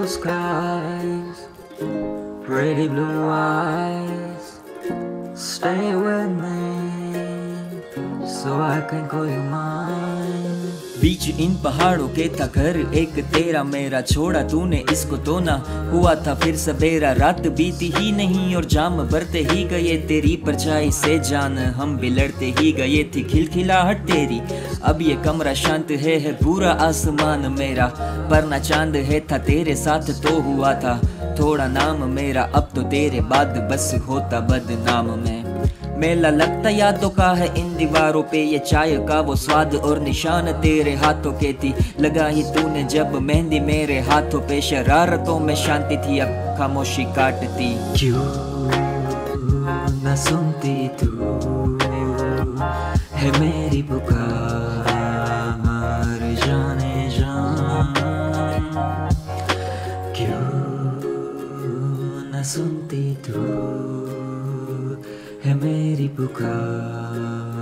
skies, pretty blue eyes, stay with me so I can call you mine. बीच इन पहाड़ों के था घर एक तेरा मेरा, छोड़ा तूने इसको तो ना हुआ था फिर सवेरा। रात बीती ही नहीं और जाम भरते ही गए तेरी परछाई से जान हम बिलड़ते ही गए थी खिलखिलाहट तेरी। अब ये कमरा शांत है पूरा आसमान मेरा, पर ना चांद है था तेरे साथ तो हुआ था थोड़ा नाम मेरा। अब तो तेरे बाद बस होता बदनाम मैं। मेला लगता यादों का है इन दीवारों पे, ये चाय का वो स्वाद और निशान तेरे हाथों के थी। लगा ही तूने जब मेहंदी मेरे हाथों पे, शरारतों में शांति थी अब खामोशी काटती। क्यों न सुनती तू है मेरी पुकार जाने जा, क्यों न सुनती तू है मेरी पुकार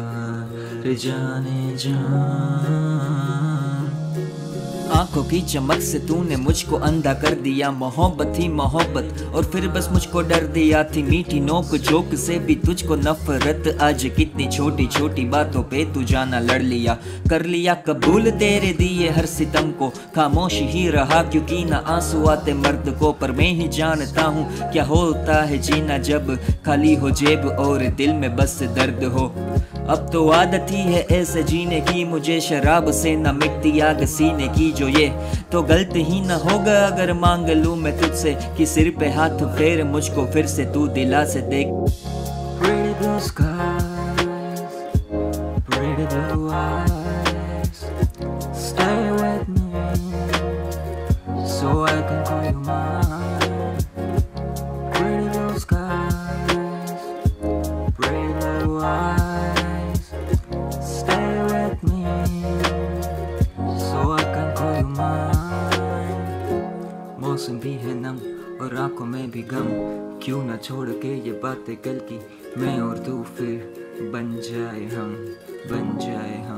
जाने जा। आंखों की चमक से तूने मुझको अंधा कर दिया, मोहब्बत थी मोहब्बत और फिर बस मुझको डर दिया थी। मीठी नोक जोक से भी तुझको नफरत, आज कितनी छोटी छोटी बातों पे तू जाना लड़ लिया। कर लिया कबूल तेरे दिए हर सितम को, खामोश ही रहा क्योंकि ना आंसू आते मर्द को। पर मैं ही जानता हूँ क्या होता है जीना जब खाली हो जेब और दिल में बस दर्द हो। अब तो आदत ही है ऐसे जीने की मुझे, शराब से न मिटती आग सीने की जो ये तो गलत ही न होगा अगर मांग लूं मैं तुझसे कि सिर पे हाथ फेर मुझको फिर से तू दिला से देख। Pretty blue skies, pretty blue eyes, stay with me so I can call you mine. Pretty blue skies, pretty blue eyes, stay with me so I can call you mine. मौसम भी है नम और आंखों में भी गम, क्यों ना छोड़ के ये बातें कल की मैं और तू फिर बन जाए हम, बन जाए हम।